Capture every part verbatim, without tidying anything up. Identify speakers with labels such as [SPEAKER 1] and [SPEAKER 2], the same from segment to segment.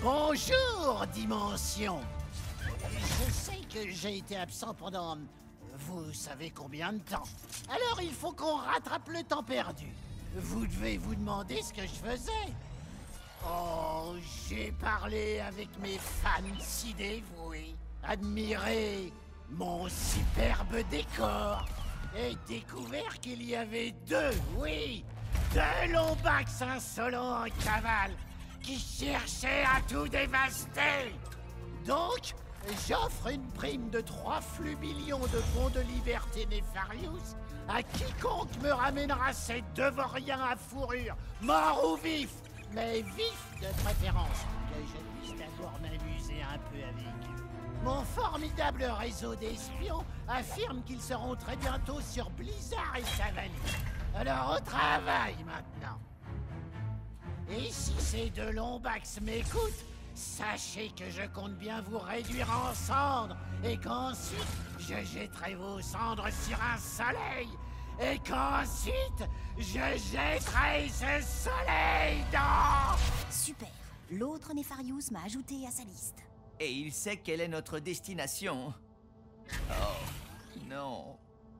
[SPEAKER 1] Bonjour, Dimension. Je sais que j'ai été absent pendant... vous savez combien de temps. Alors il faut qu'on rattrape le temps perdu. Vous devez vous demander ce que je faisais. Oh, j'ai parlé avec mes fans si dévoués, admiré mon superbe décor et découvert qu'il y avait deux, oui, deux Lombax insolents en cavale qui cherchaient à tout dévaster. Donc, j'offre une prime de trois flux millions de bons de liberté Nefarius à quiconque me ramènera ces Devoriens à fourrure, morts ou vifs, mais vifs de préférence, que je puisse d'abord m'amuser un peu avec eux. Mon formidable réseau d'espions affirme qu'ils seront très bientôt sur Blizzard et sa vallée. Alors au travail maintenant. Et si ces deux Lombax m'écoutent, sachez que je compte bien vous réduire en cendres et qu'ensuite je jetterai vos cendres sur un soleil et qu'ensuite je jetterai ce soleil dans...
[SPEAKER 2] Super. L'autre Nefarius m'a ajouté à sa liste.
[SPEAKER 3] Et il sait quelle est notre destination. Oh, non.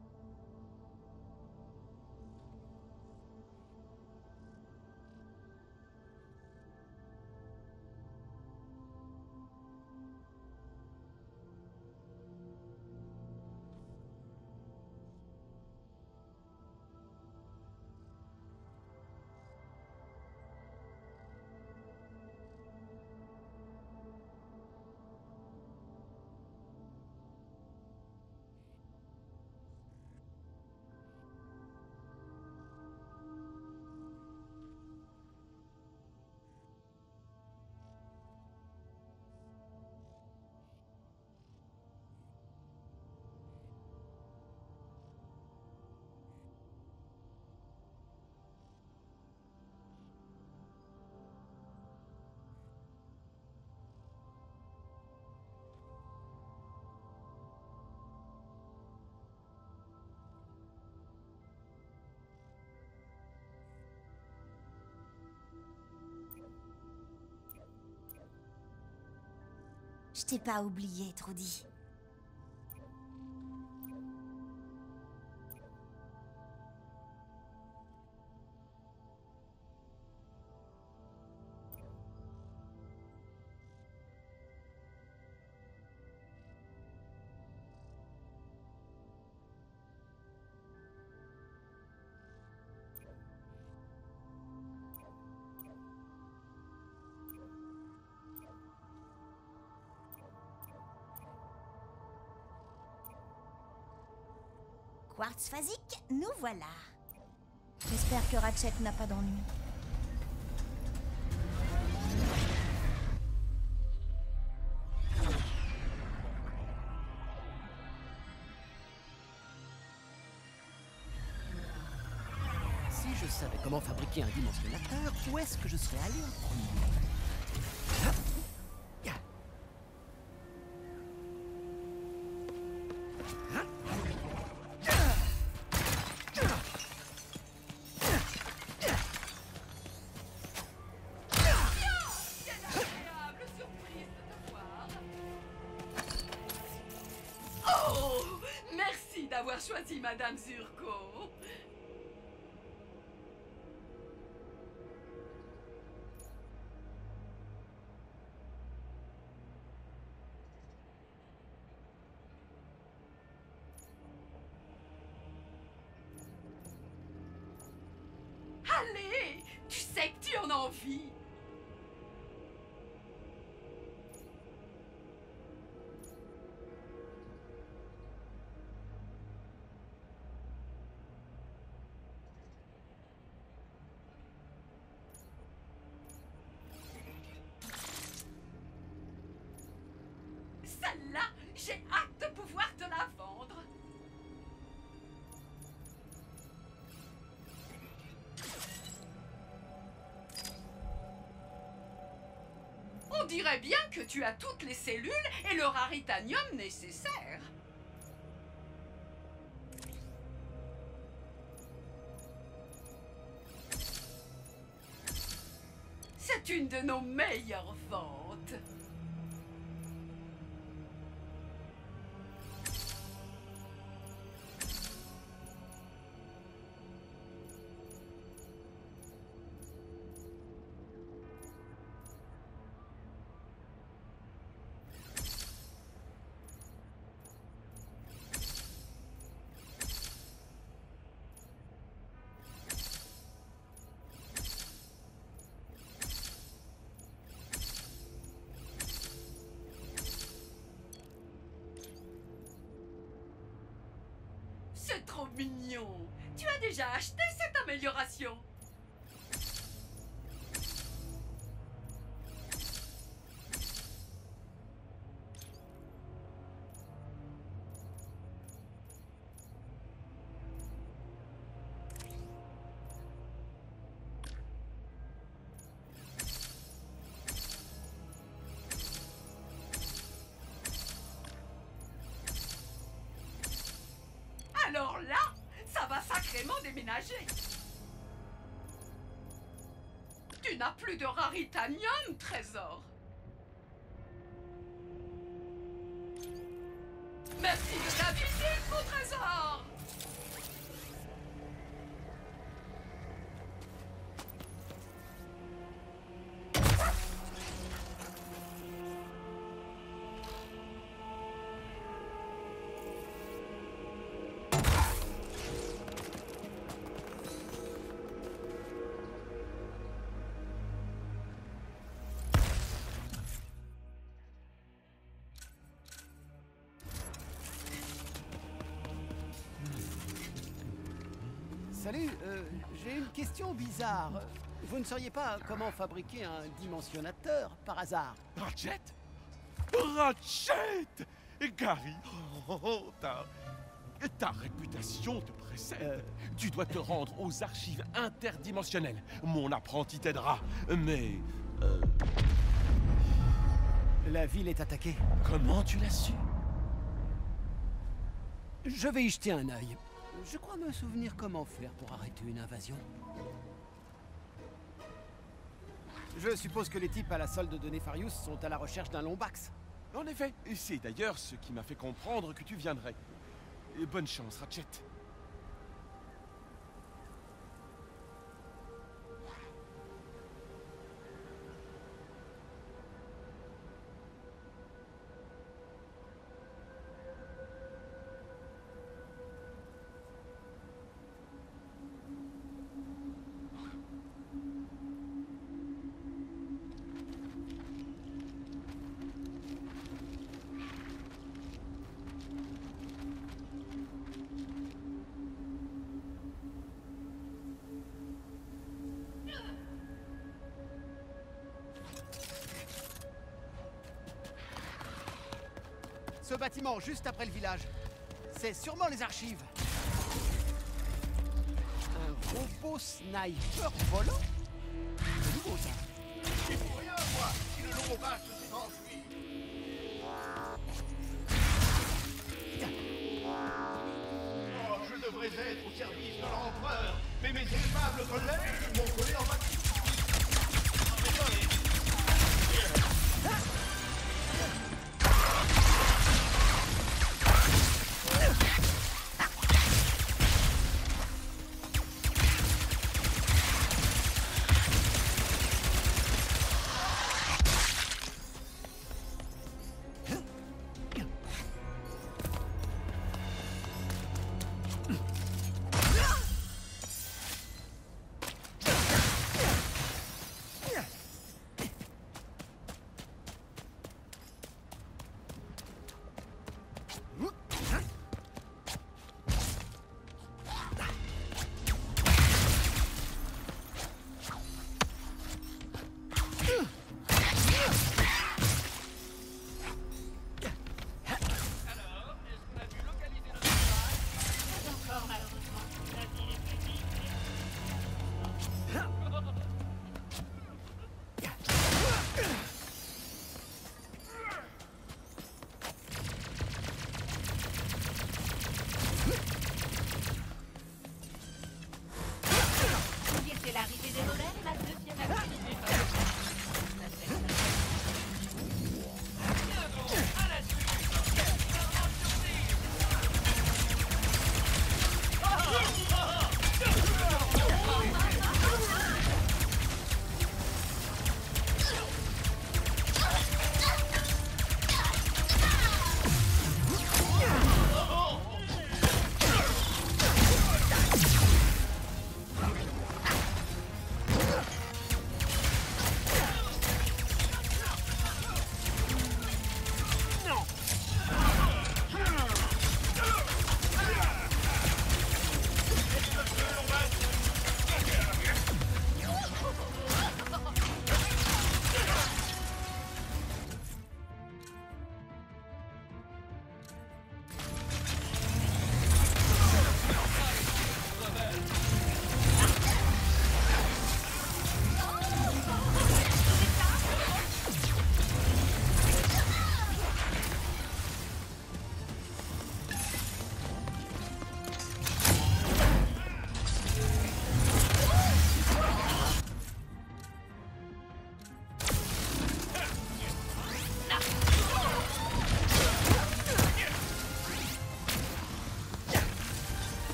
[SPEAKER 2] Je t'ai pas oublié, Trudy. Quartz phasique, nous voilà. J'espère que Ratchet n'a pas d'ennui.
[SPEAKER 4] Si je savais comment fabriquer un dimensionnateur, où est-ce que je serais allé en premier?
[SPEAKER 5] D'avoir choisi Madame Zurko. Allez, tu sais que tu en as envie. Celle-là, j'ai hâte de pouvoir te la vendre. On dirait bien que tu as toutes les cellules et le raritanium nécessaire. C'est une de nos meilleures ventes. vite. C'est trop mignon. Tu as déjà acheté cette amélioration? Alors là, ça va sacrément déménager. Tu n'as plus de raritanium, trésor. Merci de ta visite, mon trésor.
[SPEAKER 4] Salut, euh, j'ai une question bizarre. Vous ne sauriez pas comment fabriquer un dimensionnateur par hasard?
[SPEAKER 6] Ratchet? Ratchet! Gary, oh, oh, ta, ta réputation te précède.
[SPEAKER 4] Euh.
[SPEAKER 6] Tu dois te rendre aux archives interdimensionnelles. Mon apprenti t'aidera, mais... euh,
[SPEAKER 4] La ville est attaquée.
[SPEAKER 6] comment tu l'as su?
[SPEAKER 4] Je vais y jeter un œil. Je crois me souvenir comment faire pour arrêter une invasion. Je suppose que les types à la solde de Nefarius sont à la recherche d'un Lombax.
[SPEAKER 6] En effet, c'est d'ailleurs ce qui m'a fait comprendre que tu viendrais. Et bonne chance, Ratchet.
[SPEAKER 4] Ce bâtiment, juste après le village. C'est sûrement les archives. Un robot sniper volant? C'est nouveau, ça.
[SPEAKER 7] C'est pour rien, moi, si le Lombax s'est enfui. Oh, je devrais être au service de l'empereur, mais mes aimables collègues m'ont collé en bas.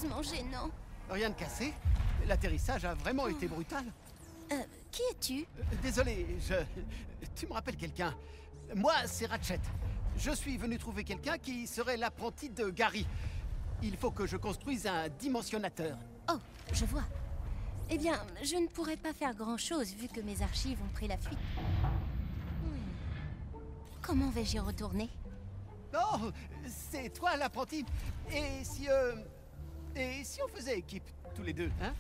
[SPEAKER 2] affreusement gênant.
[SPEAKER 4] Rien de cassé. L'atterrissage a vraiment été brutal.
[SPEAKER 2] Euh, qui es-tu?
[SPEAKER 4] Euh, Désolé, je... Tu me rappelles quelqu'un. Moi, c'est Ratchet. Je suis venu trouver quelqu'un qui serait l'apprenti de Gary. Il faut que je construise un dimensionnateur.
[SPEAKER 2] Oh, je vois. Eh bien, je ne pourrais pas faire grand-chose vu que mes archives ont pris la fuite. Hmm. Comment vais-je y retourner?
[SPEAKER 4] Oh, c'est toi l'apprenti. Et si... Euh... Et si on faisait équipe, tous les deux, hein?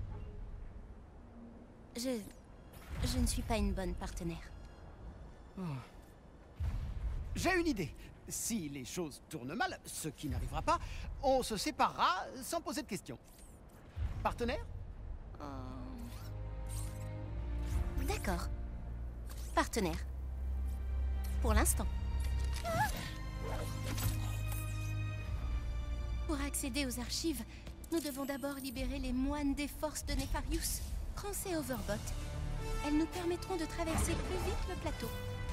[SPEAKER 2] Je... Je ne suis pas une bonne partenaire.
[SPEAKER 4] Oh. J'ai une idée. Si les choses tournent mal, ce qui n'arrivera pas, on se séparera sans poser de questions. Partenaire?
[SPEAKER 2] Oh. D'accord. Partenaire. Pour l'instant. Pour accéder aux archives, nous devons d'abord libérer les moines des forces de Nefarius, Krans et Overbot. Elles nous permettront de traverser plus vite le plateau.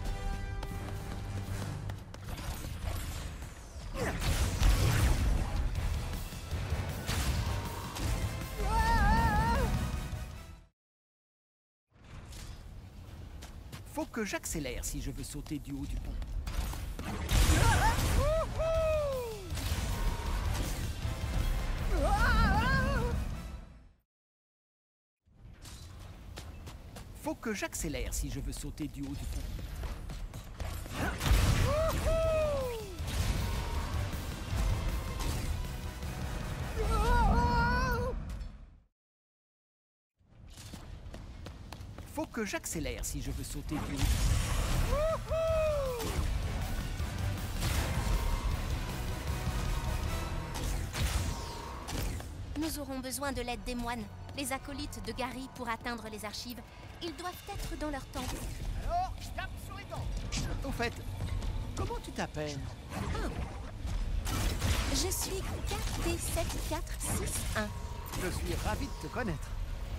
[SPEAKER 4] Faut que j'accélère si je veux sauter du haut du pont. Faut que j'accélère si je veux sauter du haut du pont. Faut que j'accélère si je veux sauter du haut du pont.
[SPEAKER 2] Nous aurons besoin de l'aide des moines, les acolytes de Gary, pour atteindre les archives. Ils doivent être dans leur temple.
[SPEAKER 4] Alors, je tape sur les dents. Au fait, comment tu t'appelles?
[SPEAKER 2] Oh. Je suis K T sept quatre six un.
[SPEAKER 4] Je suis ravi de te connaître.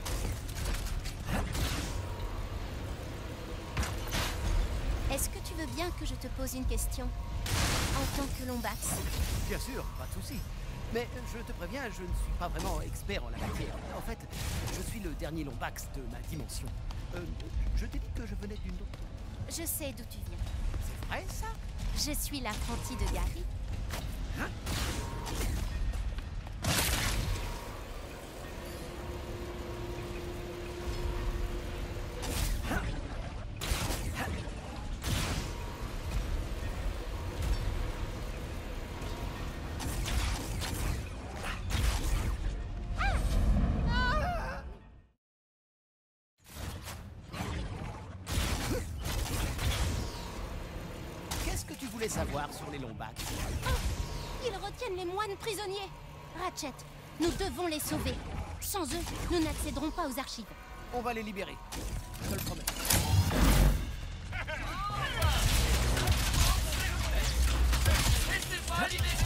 [SPEAKER 2] Est-ce que tu veux bien que je te pose une question en tant que Lombax?
[SPEAKER 4] Bien sûr, pas de souci. Mais je te préviens, je ne suis pas vraiment expert en la matière. En fait, je suis le dernier Lombax de ma dimension. Euh, je t'ai dit que je venais d'une autre...
[SPEAKER 2] Je sais d'où tu viens.
[SPEAKER 4] C'est vrai, ça?
[SPEAKER 2] Je suis l'apprenti de Gary.
[SPEAKER 4] Hein? Savoir sur les Lombax.
[SPEAKER 2] Oh, ils retiennent les moines prisonniers. Ratchet, nous devons les sauver. Sans eux, nous n'accéderons pas aux archives.
[SPEAKER 4] On va les libérer. Je te le promets.
[SPEAKER 3] Laissez-moi libérer.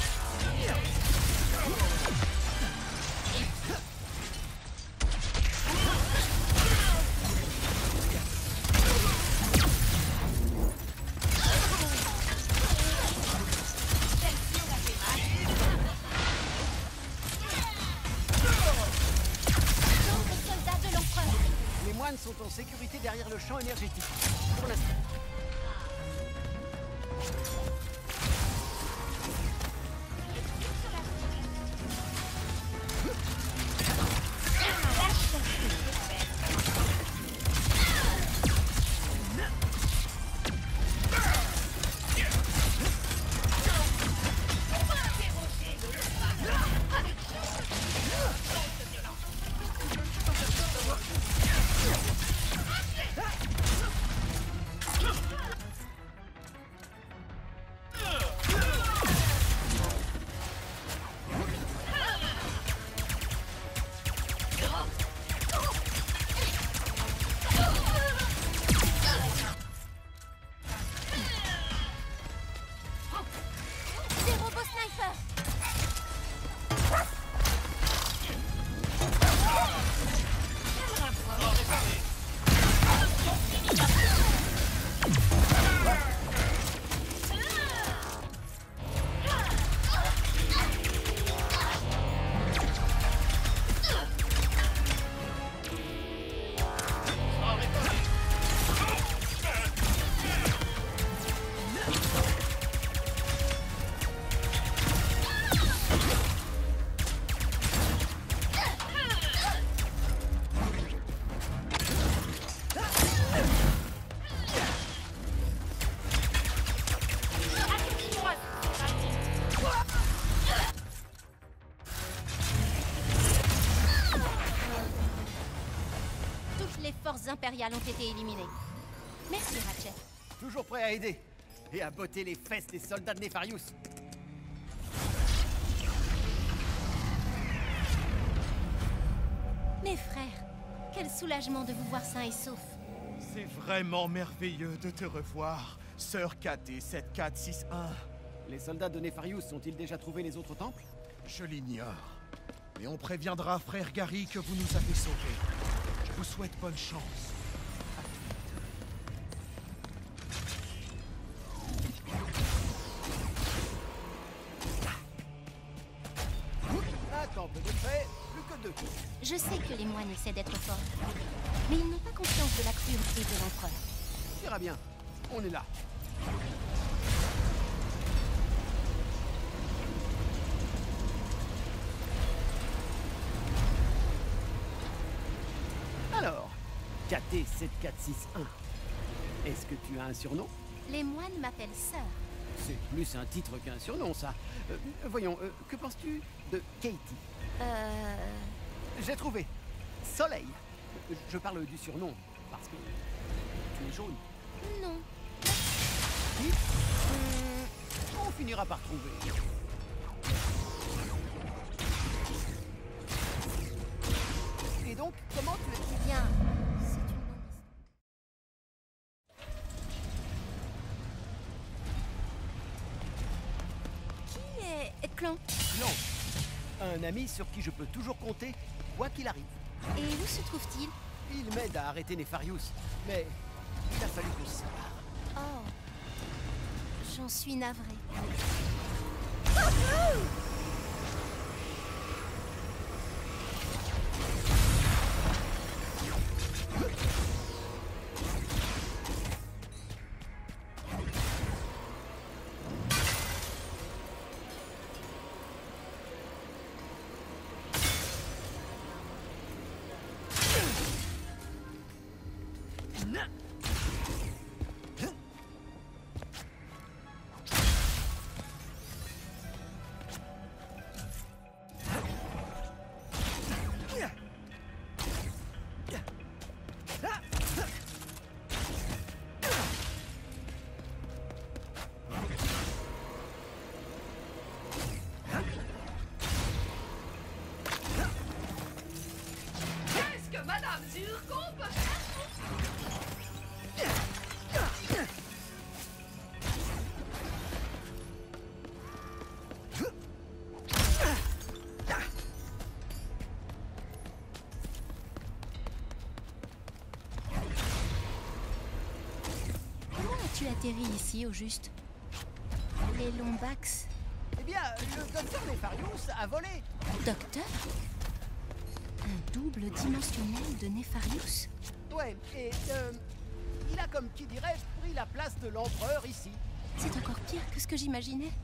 [SPEAKER 4] Sont en sécurité derrière le champ énergétique. Pour l'instant.
[SPEAKER 2] impériales ont été éliminées. Merci, Ratchet.
[SPEAKER 4] Toujours prêt à aider. Et à botter les fesses des soldats de Nefarius.
[SPEAKER 2] Mes frères, quel soulagement de vous voir sains et saufs.
[SPEAKER 7] C'est vraiment merveilleux de te revoir, sœur K T sept quatre six un.
[SPEAKER 4] Les soldats de Nefarius ont-ils déjà trouvé les autres temples?
[SPEAKER 7] Je l'ignore. Mais on préviendra frère Gary que vous nous avez sauvés. Je vous souhaite bonne chance.
[SPEAKER 4] Un temple de fait, plus que deux.
[SPEAKER 2] Je sais que les moines essaient d'être forts, mais ils n'ont pas confiance de la cruauté de l'empereur.
[SPEAKER 4] Ça ira bien. On est là. Alors, K T sept quatre six un. Est-ce que tu as un surnom?
[SPEAKER 2] Les moines m'appellent sœur.
[SPEAKER 4] C'est plus un titre qu'un surnom, ça. Euh, voyons, euh, que penses-tu de Katie?
[SPEAKER 2] Euh...
[SPEAKER 4] J'ai trouvé. Soleil. Euh, Je parle du surnom, parce que tu es jaune.
[SPEAKER 2] Non.
[SPEAKER 4] Vite. On finira par trouver. Et donc, comment tu es...
[SPEAKER 2] Eh bien, c'est une longue histoire. Qui est Clan?
[SPEAKER 4] Blanche. Un ami sur qui je peux toujours compter, quoi qu'il arrive.
[SPEAKER 2] Et où se trouve-t-il?
[SPEAKER 4] Il m'aide à arrêter Nefarius, mais il a fallu qu'on se sépare.
[SPEAKER 2] Oh. J'en suis navrée.
[SPEAKER 5] Qu'est-ce que Madame Zurkon peut faire?
[SPEAKER 2] Comment as-tu atterri ici, au juste? Les Lombax.
[SPEAKER 4] Eh bien, le docteur Nefarius a volé.
[SPEAKER 2] Docteur? Un double dimensionnel de Nefarius?
[SPEAKER 4] Ouais, et euh, il a, comme qui dirait, pris la place de l'empereur ici.
[SPEAKER 2] C'est encore pire que ce que j'imaginais.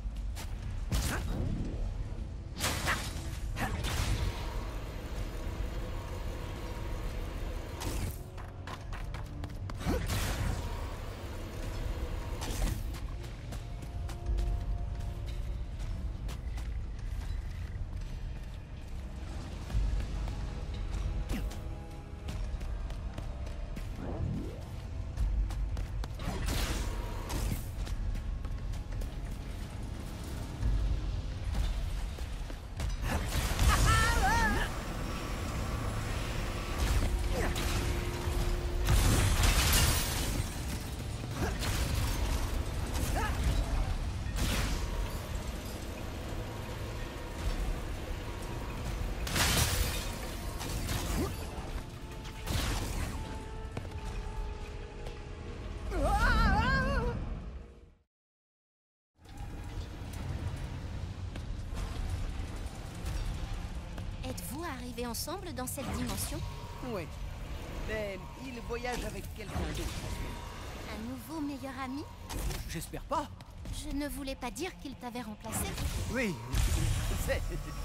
[SPEAKER 2] Êtes-vous arrivés ensemble dans cette dimension?
[SPEAKER 4] Oui. Mais il voyage avec quelqu'un d'autre.
[SPEAKER 2] Un nouveau meilleur ami?
[SPEAKER 4] J'espère pas.
[SPEAKER 2] Je ne voulais pas dire qu'il t'avait remplacé.
[SPEAKER 4] Oui, c'est...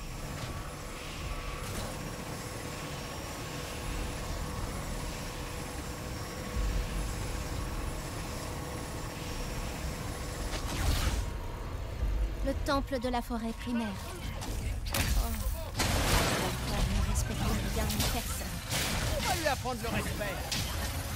[SPEAKER 2] Le temple de la forêt primaire. Oh. L'empereur ne respecte bien personne.
[SPEAKER 4] On va lui apprendre le respect.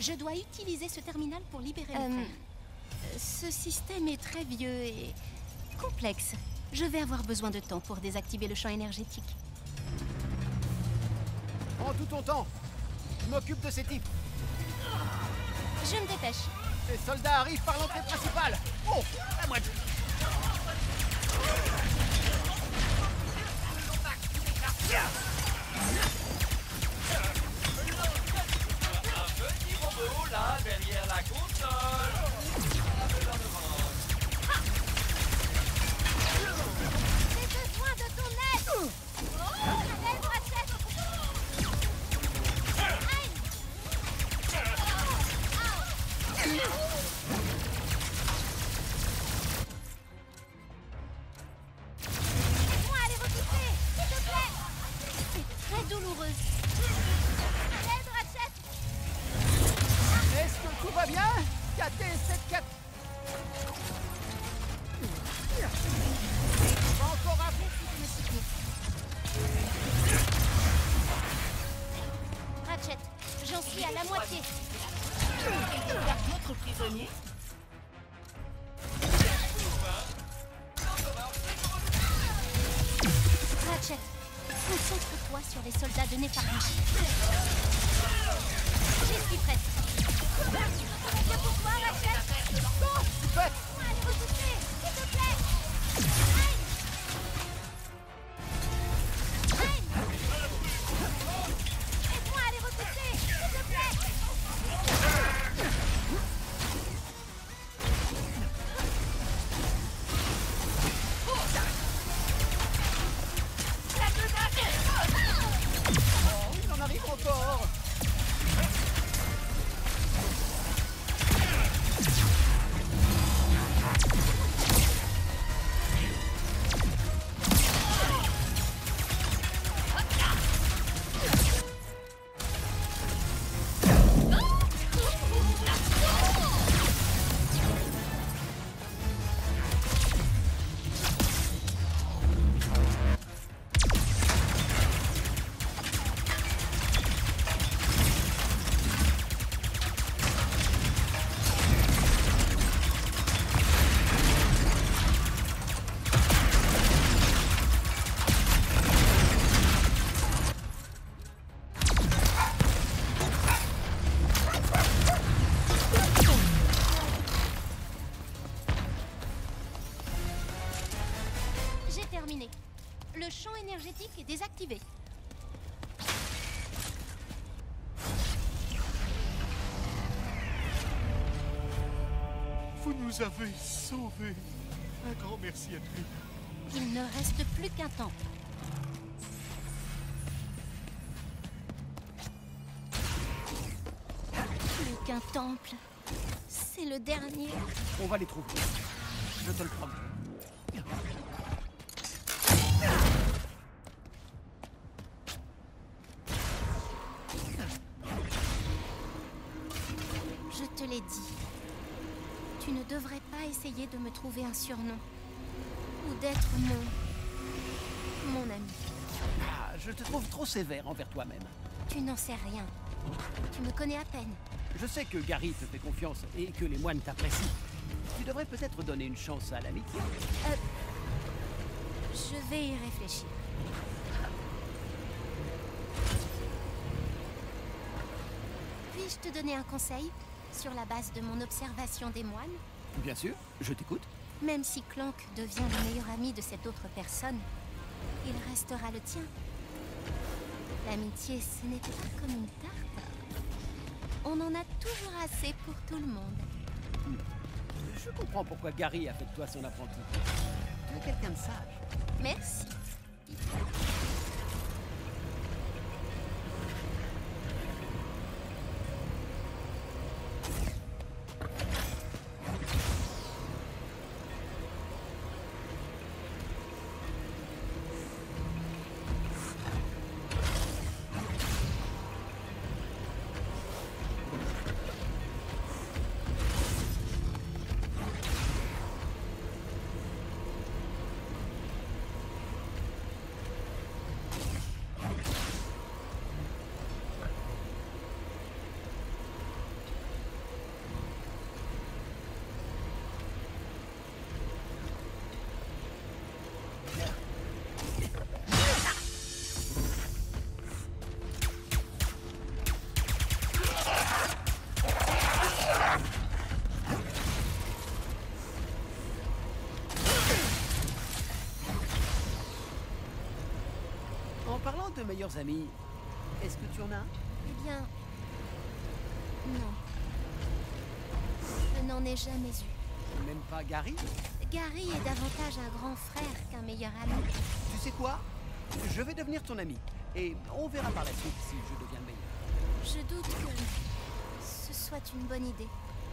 [SPEAKER 2] Je dois utiliser ce terminal pour libérer les frères. Ce système est très vieux et complexe. Je vais avoir besoin de temps pour désactiver le champ énergétique.
[SPEAKER 4] Prends tout ton temps. Je m'occupe de ces types.
[SPEAKER 2] Je me dépêche.
[SPEAKER 4] Les soldats arrivent par l'entrée principale. Oh, à moi de...
[SPEAKER 3] Là, derrière la console.
[SPEAKER 2] J'ai besoin de ton aide. Oh, aide, Ratchet. Aïe. Aide-moi à les repousser, s'il te plaît. C'est très douloureux. Aide, Ratchet.
[SPEAKER 4] Est-ce que tout va bien? K T sept quatre. Pas encore un peu.
[SPEAKER 2] Ratchet, j'en suis à la moitié.
[SPEAKER 5] Notre prisonnier.
[SPEAKER 2] Ratchet, concentre-toi sur les soldats de Nefarius. J'y suis prête. Que pour toi, Ratchet.
[SPEAKER 4] Non, faites.
[SPEAKER 2] Aide-moi à les repousser, s'il te plaît. Aïe. Aïe. Aide-moi à les repousser, s'il te plaît.
[SPEAKER 4] Oh, il en arrive encore.
[SPEAKER 2] J'ai terminé. Le champ énergétique est désactivé.
[SPEAKER 7] Vous nous avez sauvés. Un grand merci à tous.
[SPEAKER 2] Il ne reste plus qu'un temple. Plus qu'un temple. C'est le dernier.
[SPEAKER 4] On va les trouver. Je te le promets.
[SPEAKER 2] Je te l'ai dit. Tu ne devrais pas essayer de me trouver un surnom. Ou d'être mon... mon ami.
[SPEAKER 4] Ah, je te trouve trop sévère envers toi-même.
[SPEAKER 2] Tu n'en sais rien. Tu me connais à peine.
[SPEAKER 4] Je sais que Gary te fait confiance et que les moines t'apprécient. Tu devrais peut-être donner une chance à l'amitié.
[SPEAKER 2] Euh... Je vais y réfléchir. Puis-je te donner un conseil sur la base de mon observation des moines?
[SPEAKER 4] Bien sûr, je t'écoute.
[SPEAKER 2] Même si Clank devient le meilleur ami de cette autre personne, il restera le tien. L'amitié, ce n'est pas comme une tarte. On en a toujours assez pour tout le monde.
[SPEAKER 4] Je comprends pourquoi Gary a fait de toi son apprenti. Tu es quelqu'un de sage.
[SPEAKER 2] Merci.
[SPEAKER 4] En parlant de meilleurs amis, est-ce que tu en as un?
[SPEAKER 2] Eh bien... non. Je n'en ai jamais eu.
[SPEAKER 4] Même pas Gary?
[SPEAKER 2] Gary est davantage un grand frère qu'un meilleur ami.
[SPEAKER 4] Tu sais quoi? Je vais devenir ton ami. Et on verra par la suite si je deviens le meilleur.
[SPEAKER 2] Je doute que ce soit une bonne idée.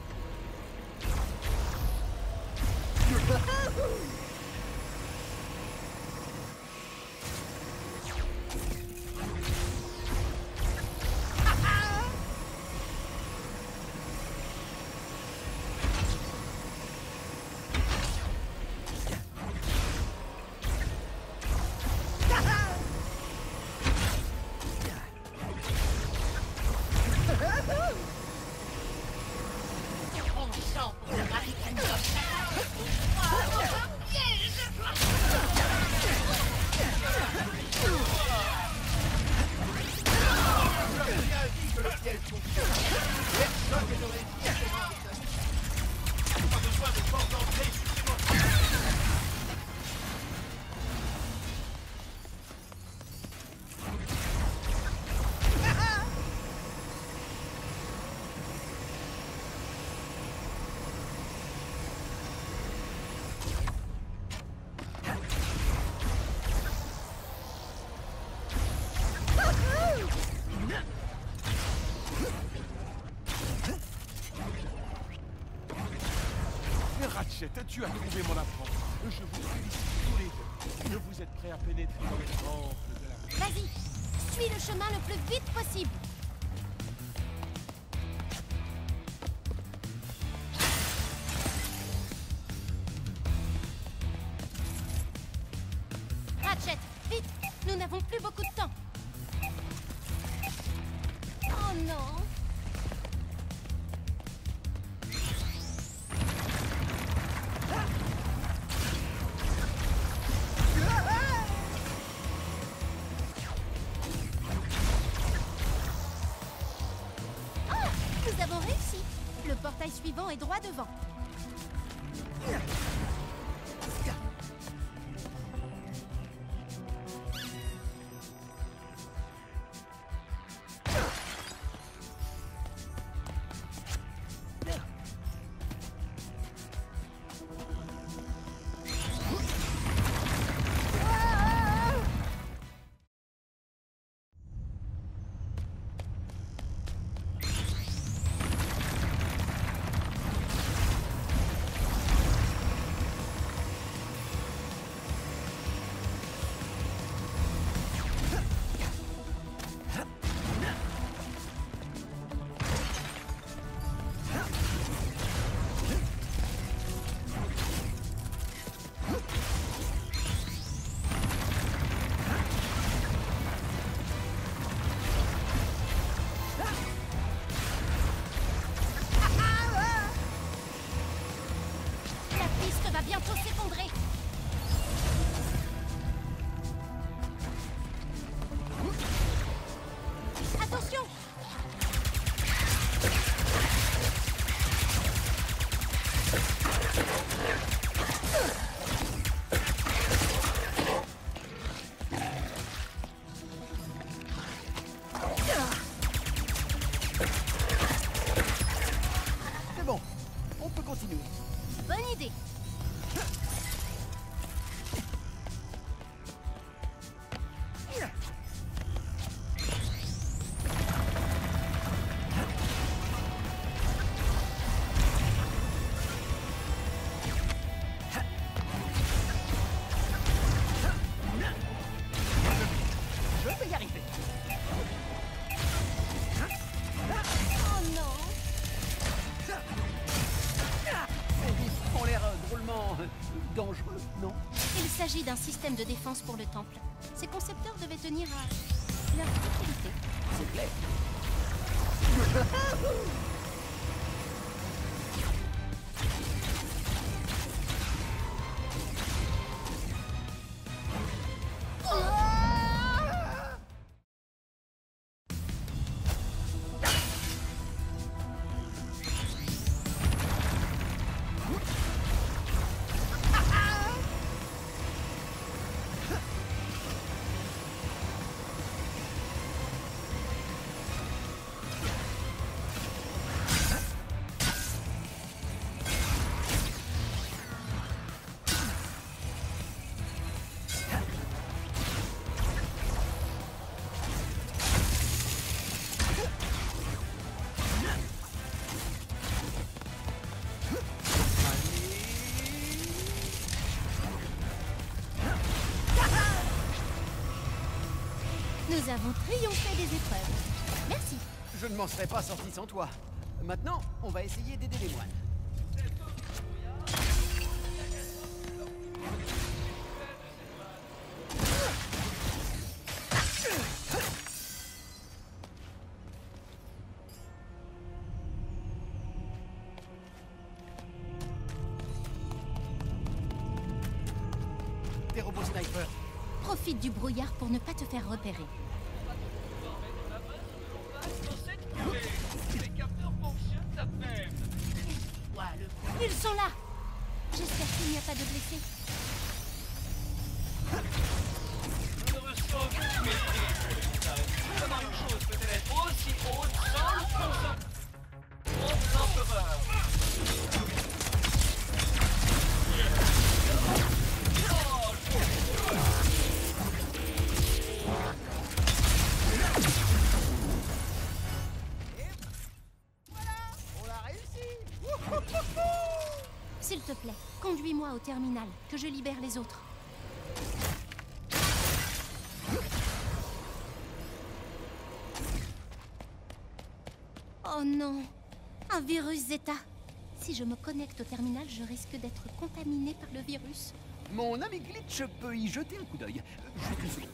[SPEAKER 6] Ratchet, tu as trouvé mon apprenti. Je vous félicite tous les deux. Vous êtes prêts à pénétrer dans le temple de la...
[SPEAKER 2] Vas-y, suis le chemin le plus vite possible. Ratchet, vite! Nous n'avons plus beaucoup de temps. Oh non! Nous avons réussi. Le portail suivant est droit devant. Bientôt s'effondrer. Attention!
[SPEAKER 4] C'est bon, on peut continuer.
[SPEAKER 2] Bonne idée.
[SPEAKER 4] Je vais y arriver.
[SPEAKER 2] Oh non!
[SPEAKER 4] Ils ont l'air euh, drôlement euh, dangereux, non?
[SPEAKER 2] Il s'agit d'un système de défense pour le temple. Ses concepteurs devaient tenir à leur utilité.
[SPEAKER 4] C'est clair.
[SPEAKER 2] Nous avons triomphé des épreuves. Merci.
[SPEAKER 4] Je ne m'en serais pas sorti sans toi. Maintenant, on va essayer d'aider les moines. Des robots snipers.
[SPEAKER 2] Profite du brouillard pour ne pas te faire repérer. Ils sont là. J'espère qu'il n'y a pas de blessés.
[SPEAKER 8] Je ne ressens aucune maîtrise. Comment une chose peut-elle être aussi haute sans le consentement de l'empereur?
[SPEAKER 2] S'il te plaît, conduis-moi au terminal, que je libère les autres. Oh non, un virus Zeta. Si je me connecte au terminal, je risque d'être contaminé par le virus.
[SPEAKER 4] Mon ami Glitch peut y jeter un coup d'œil. Juste une seconde.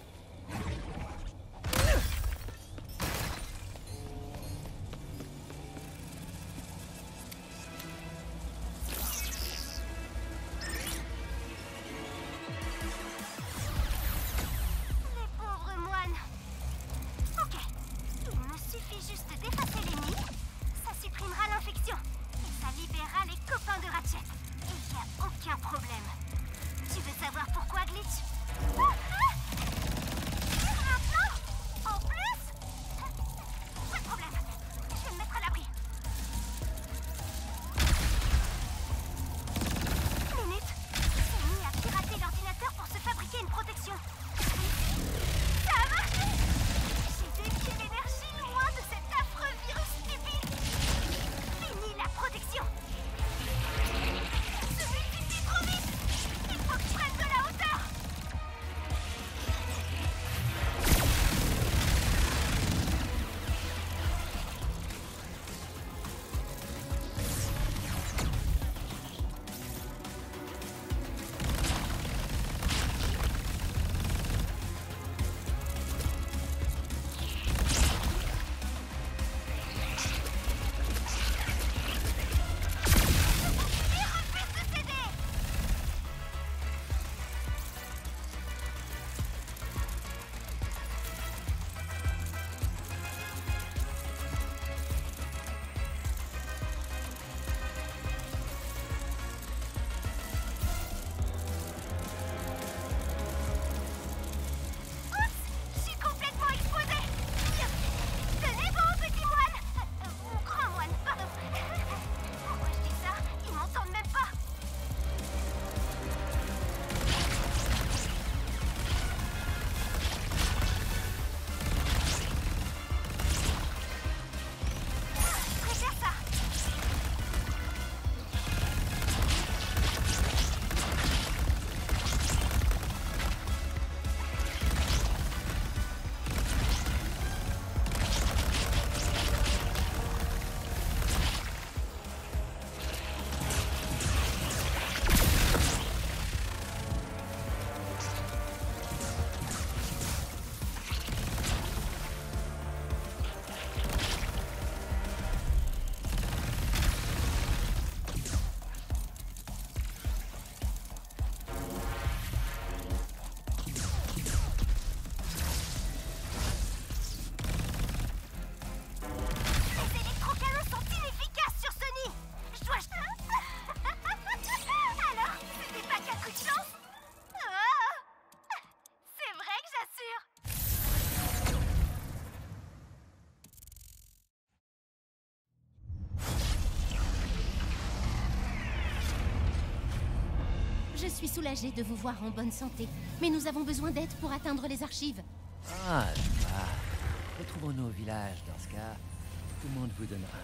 [SPEAKER 2] Je suis soulagée de vous voir en bonne santé, mais nous avons besoin d'aide pour atteindre les archives.
[SPEAKER 3] Ah, je vois. Retrouvons-nous au village. Dans ce cas, tout le monde vous donnera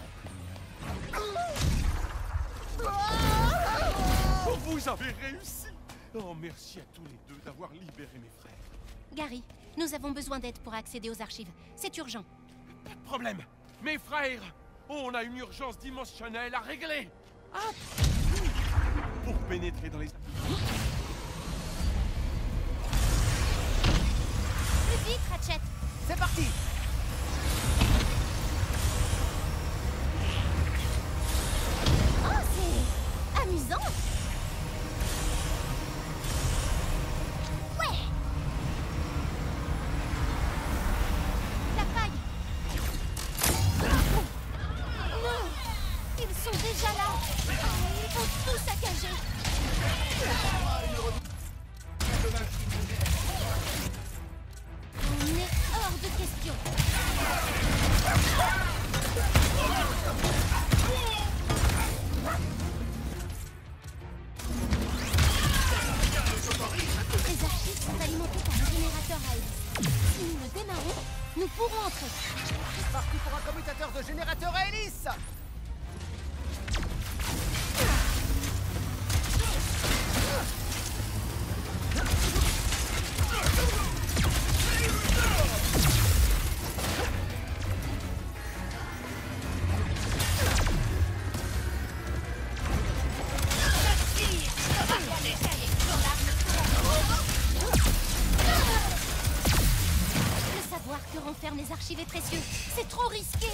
[SPEAKER 3] un coup de main.
[SPEAKER 6] Oh, vous avez réussi! Oh, merci à tous les deux d'avoir libéré mes frères.
[SPEAKER 2] Gary, nous avons besoin d'aide pour accéder aux archives. C'est urgent.
[SPEAKER 6] Pas de problème. Mes frères, on a une urgence dimensionnelle à régler. Ah. Pour pénétrer dans les...
[SPEAKER 2] Plus vite, Ratchet.
[SPEAKER 4] C'est parti.
[SPEAKER 2] Oh, c'est amusant. Ouais. La faille. Non, ils sont déjà là. Il faut tout saccager. On est hors de question. Les archives sont alimentées par un générateur à hélice. Si nous le démarrons, nous pourrons entrer.
[SPEAKER 4] C'est parti pour un commutateur de générateur à hélice.
[SPEAKER 2] Le savoir que renferment les archives est précieux. C'est trop risqué.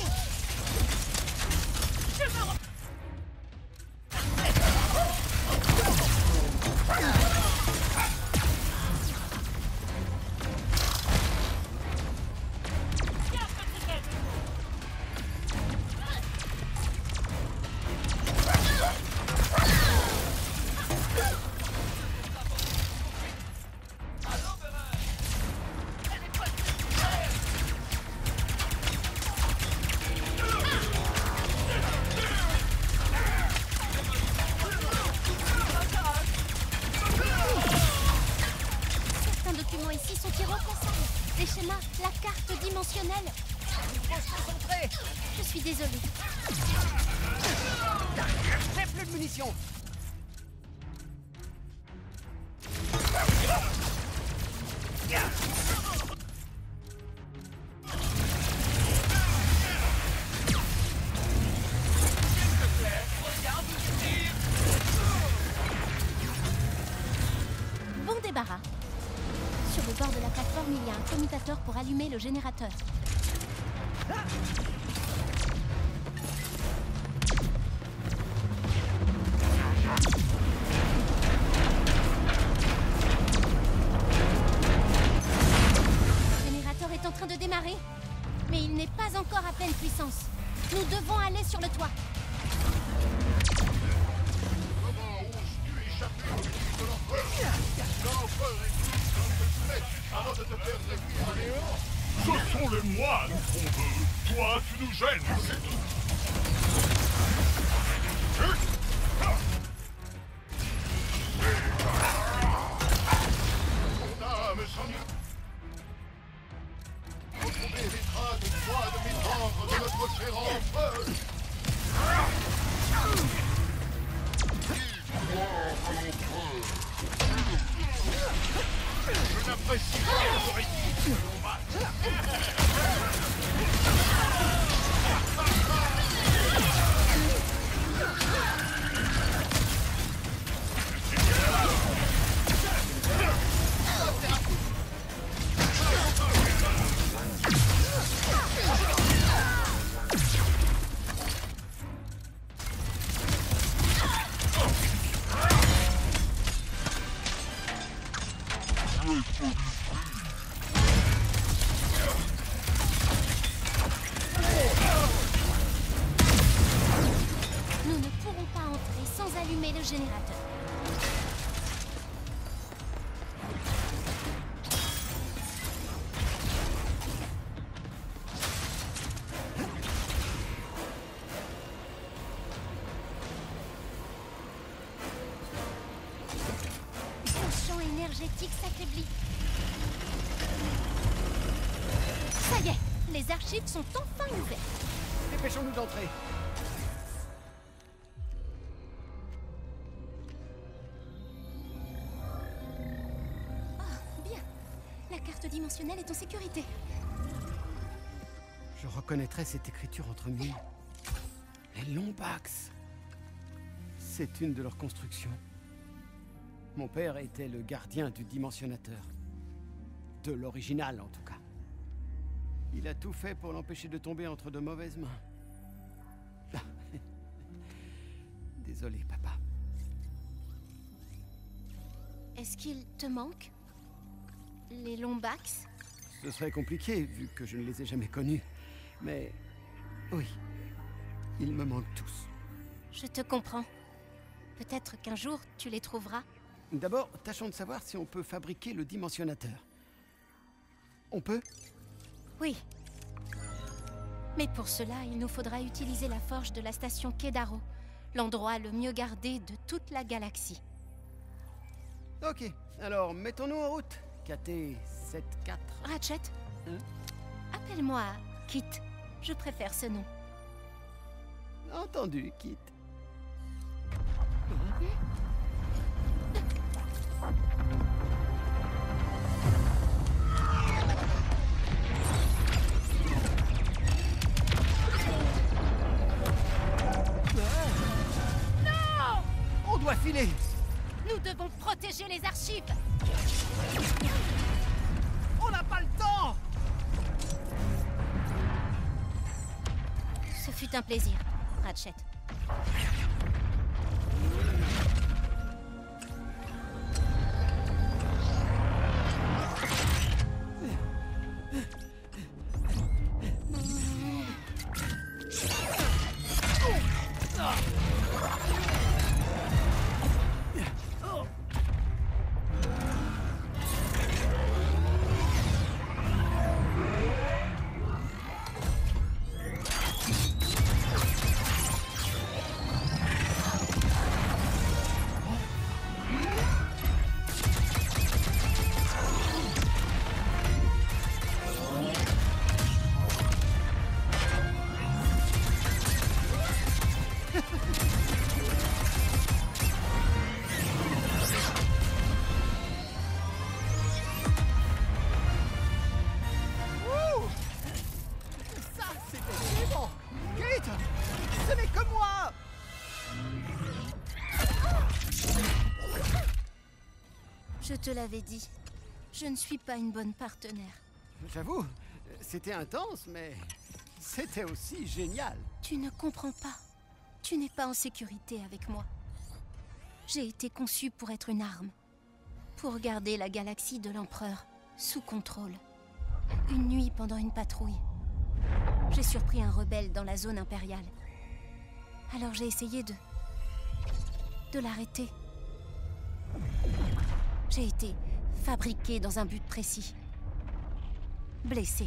[SPEAKER 2] Certains documents ici sont irremplaçables. Les schémas, la carte dimensionnelle.
[SPEAKER 4] Il faut se concentrer.
[SPEAKER 2] Je suis désolée.
[SPEAKER 4] J'ai plus de munitions.
[SPEAKER 2] Bon débarras. Sur le bord de la plateforme, il y a un commutateur pour allumer le générateur. Le générateur est en train de démarrer, mais il n'est pas encore à pleine puissance. Nous devons aller sur le toit.
[SPEAKER 7] Comment oses-tu échapper au limite de l'empereur? L'empereur est plus avant de te faire réduire à néant. Ce sont les moines qu'on veut. Toi, tu nous gênes, c'est tout. Ton âme s'en ira. Retrouver les traces de toi et de mes membres de notre cher empereur. Je n'apprécie pas l'autorité.
[SPEAKER 2] Nous ne pourrons pas entrer sans allumer le générateur. Le champ énergétique s'affaiblit. Ça y est, les archives sont enfin ouvertes.
[SPEAKER 4] Dépêchons-nous d'entrer.
[SPEAKER 2] Bien. La carte dimensionnel est en sécurité.
[SPEAKER 4] Je reconnaîtrais cette écriture entre mille. Les Lombax. C'est une de leurs constructions. Mon père était le gardien du dimensionnateur. De l'original, en tout cas. Il a tout fait pour l'empêcher de tomber entre de mauvaises mains. Désolé, papa.
[SPEAKER 2] Est-ce qu'il te manque? Les Lombax?
[SPEAKER 4] Ce serait compliqué, vu que je ne les ai jamais connus. Mais... oui. Ils me manquent tous.
[SPEAKER 2] Je te comprends. Peut-être qu'un jour, tu les trouveras.
[SPEAKER 4] D'abord, tâchons de savoir si on peut fabriquer le dimensionnateur. On peut?
[SPEAKER 2] Oui. Mais pour cela, il nous faudra utiliser la forge de la station Kedaro, l'endroit le mieux gardé de toute la galaxie.
[SPEAKER 4] Ok, alors mettons-nous en route. K T soixante-quatorze.
[SPEAKER 2] Ratchet,
[SPEAKER 4] Hein?
[SPEAKER 2] appelle-moi Kit. Je préfère ce nom.
[SPEAKER 4] Entendu, Kit.
[SPEAKER 2] Non!
[SPEAKER 4] On doit filer.
[SPEAKER 2] Nous devons protéger les archives.
[SPEAKER 4] On n'a pas le temps.
[SPEAKER 2] Ce fut un plaisir, Ratchet.
[SPEAKER 4] Ça, c'était vivant. Kit, ce n'est que moi.
[SPEAKER 2] Je te l'avais dit. Je ne suis pas une bonne partenaire.
[SPEAKER 4] J'avoue, c'était intense, mais c'était aussi génial.
[SPEAKER 2] Tu ne comprends pas. Tu n'es pas en sécurité avec moi. J'ai été conçue pour être une arme. Pour garder la galaxie de l'Empereur sous contrôle. Une nuit pendant une patrouille, j'ai surpris un rebelle dans la zone impériale. Alors j'ai essayé de... de l'arrêter. J'ai été fabriquée dans un but précis. Blessée.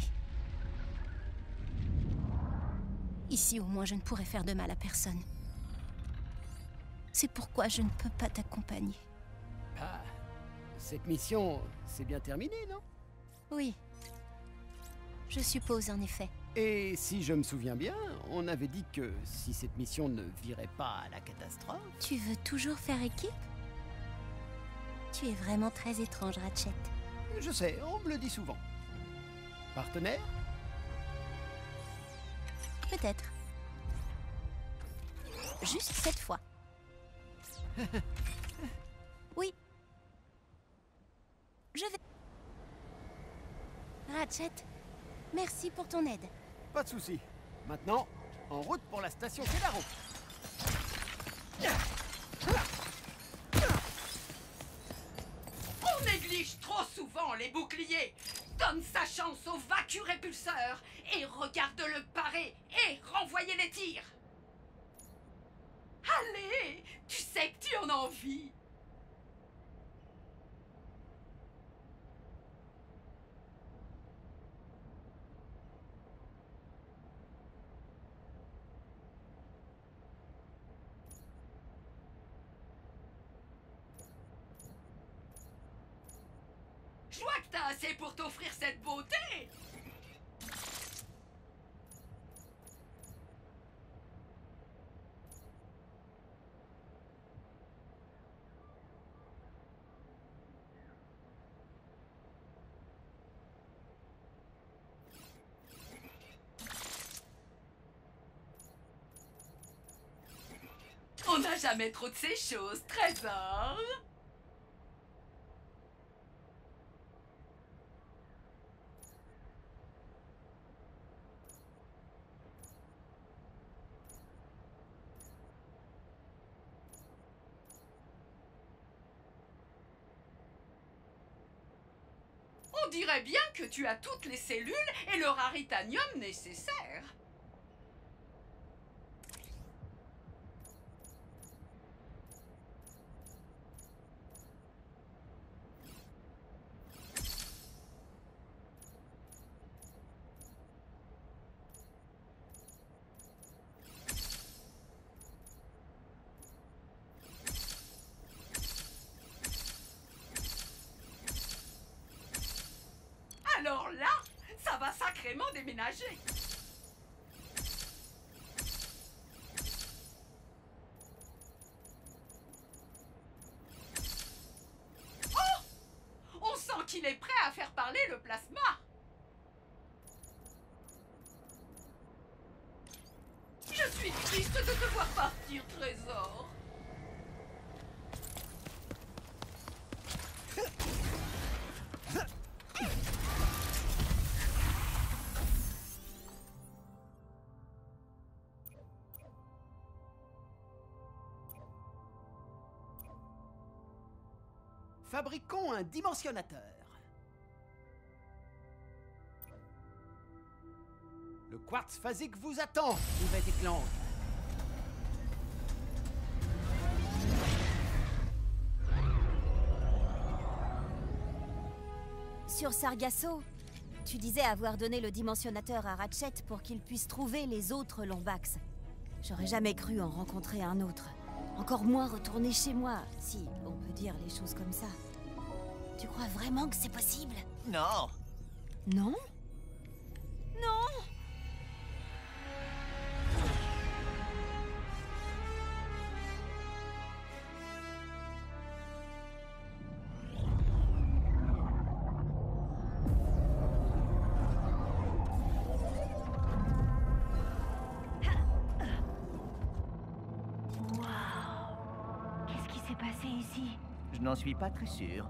[SPEAKER 2] Ici, au moins, je ne pourrais faire de mal à personne. C'est pourquoi je ne peux pas t'accompagner.
[SPEAKER 4] Ah, cette mission, c'est bien terminé, non?
[SPEAKER 2] Oui. Je suppose, en effet.
[SPEAKER 4] Et si je me souviens bien, on avait dit que si cette mission ne virait pas à la catastrophe...
[SPEAKER 2] Tu veux toujours faire équipe? Tu es vraiment très étrange, Ratchet.
[SPEAKER 4] Je sais, on me le dit souvent. Partenaire?
[SPEAKER 2] Peut-être. Juste cette fois. Oui. Je vais... Ratchet, merci pour ton aide.
[SPEAKER 4] Pas de souci. Maintenant, en route pour la station Kedaro.
[SPEAKER 5] On néglige trop souvent les boucliers. Donne sa chance au vacu-répulseur et regarde-le parer et renvoyer les tirs. Allez, tu sais que tu en as envie. Je vois que t'as assez pour t'offrir cette beauté. On n'a jamais trop de ces choses, trésor. On dirait bien que tu as toutes les cellules et le raritanium nécessaire. Alors là, ça va sacrément déménager. Oh! On sent qu'il est prêt à faire parler le plasma. Je suis triste de te voir partir, trésor.
[SPEAKER 4] Fabriquons un dimensionnateur. Le quartz phasique vous attend, nouvelle éclante.
[SPEAKER 9] Sur Sargasso, tu disais avoir donné le dimensionnateur à Ratchet pour qu'il puisse trouver les autres Lombax. J'aurais jamais cru en rencontrer un autre. Encore moins retourner chez moi, si on peut dire les choses comme ça. Tu crois vraiment que c'est possible?
[SPEAKER 3] Non.
[SPEAKER 9] Non? Non! Ici.
[SPEAKER 3] Je n'en suis pas très sûr.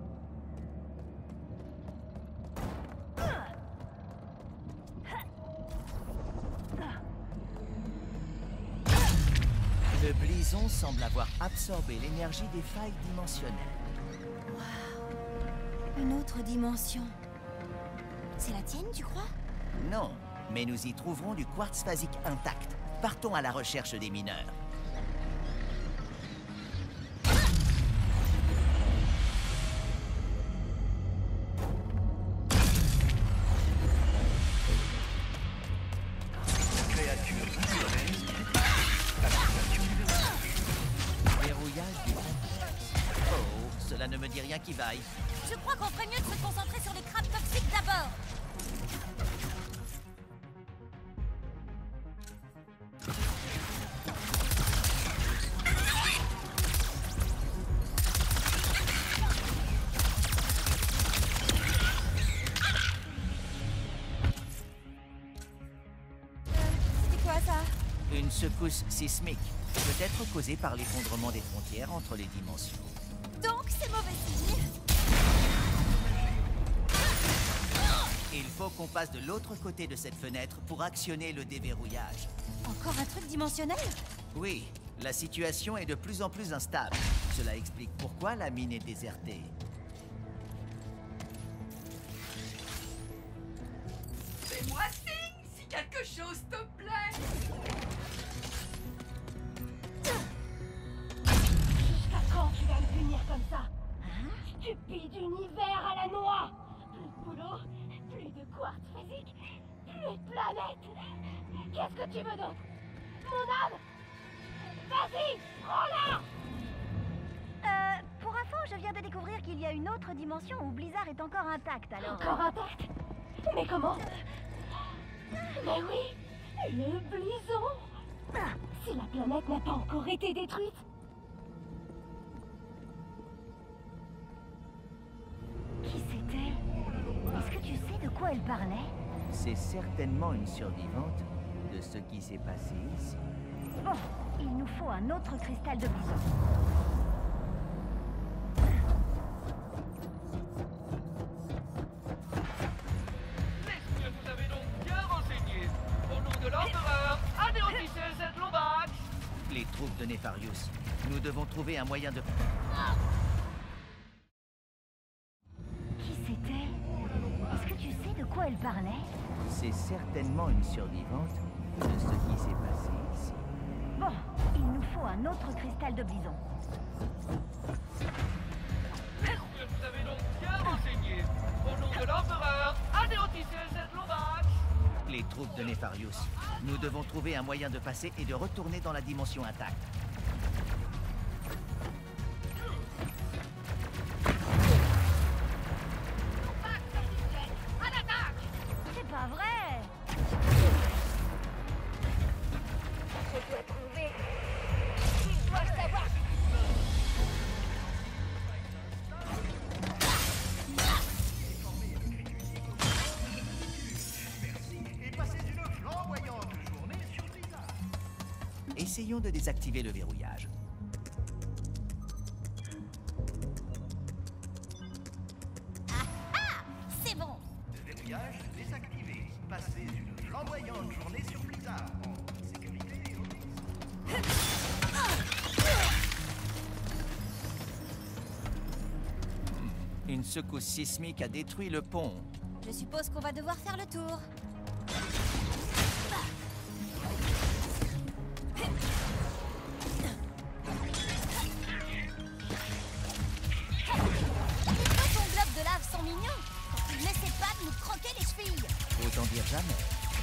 [SPEAKER 3] Le blison semble avoir absorbé l'énergie des failles dimensionnelles.
[SPEAKER 9] Waouh! Une autre dimension. C'est la tienne, tu crois?
[SPEAKER 3] Non, mais nous y trouverons du quartz phasique intact. Partons à la recherche des mineurs. Ne me dis rien qui vaille.
[SPEAKER 9] Je crois qu'on ferait mieux de se concentrer sur les crabes toxiques d'abord. Euh, c'est quoi ça?
[SPEAKER 3] Une secousse sismique, peut-être causée par l'effondrement des frontières entre les dimensions.
[SPEAKER 9] Donc c'est mauvais signe.
[SPEAKER 3] Il faut qu'on passe de l'autre côté de cette fenêtre pour actionner le déverrouillage.
[SPEAKER 9] Encore un truc dimensionnel?
[SPEAKER 3] Oui, la situation est de plus en plus instable. Cela explique pourquoi la mine est désertée.
[SPEAKER 5] Fais-moi signe si quelque chose te plaît.
[SPEAKER 10] Jusqu'à quand tu vas me punir comme ça? Hein? Stupide univers à la noix! Plus de boulot, plus de quartz physique, plus de planète! Qu'est-ce que tu veux d'autre? Mon âme? Vas-y, prends-la!
[SPEAKER 9] Euh, pour info, je viens de découvrir qu'il y a une autre dimension où Blizzard est encore intact, alors...
[SPEAKER 10] Encore intact? Mais comment? Mais oui, le Blison! Si la planète n'a pas encore été détruite!
[SPEAKER 9] Qui c'était? Est-ce que tu sais de quoi elle parlait?
[SPEAKER 3] C'est certainement une survivante de ce qui s'est passé ici.
[SPEAKER 10] Bon, il nous faut un autre cristal de bison.
[SPEAKER 8] Messieurs, vous avez donc bien renseigné. Au nom de l'empereur, anéantissez cette Lombax.
[SPEAKER 3] Les troupes de Nefarius. Nous devons trouver un moyen de...
[SPEAKER 10] Qui c'était? Est-ce que tu sais de quoi elle parlait?
[SPEAKER 3] C'est certainement une survivante de ce qui s'est passé ici.
[SPEAKER 10] Bon, il nous faut un autre cristal de bison.
[SPEAKER 8] Messieurs, vous avez donc bien renseigné. Au nom de l'empereur, anéantissez cette Lombax.
[SPEAKER 3] Les troupes de Nefarius. Nous devons trouver un moyen de passer et de retourner dans la dimension intacte.
[SPEAKER 10] C'est pas vrai! Je dois trouver. Ils doivent savoir.
[SPEAKER 3] Essayons de désactiver le verrouillage.
[SPEAKER 9] C'est bon.
[SPEAKER 11] Le verrouillage désactivé. Passez une flamboyante journée sur Blizzard. En sécurité et au
[SPEAKER 3] Une secousse sismique a détruit le pont.
[SPEAKER 9] Je suppose qu'on va devoir faire le tour. Pourquoi ton globe de lave sont mignons quand ils n'essaient pas de nous croquer les chevilles?
[SPEAKER 3] Autant dire jamais.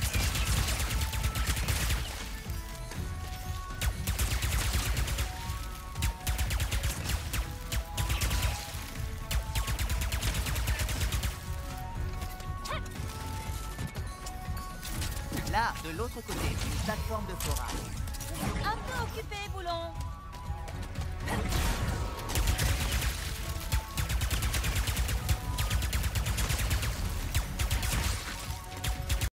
[SPEAKER 3] Là, de l'autre côté, une plateforme de forage.
[SPEAKER 9] Un peu occupé, Boulon.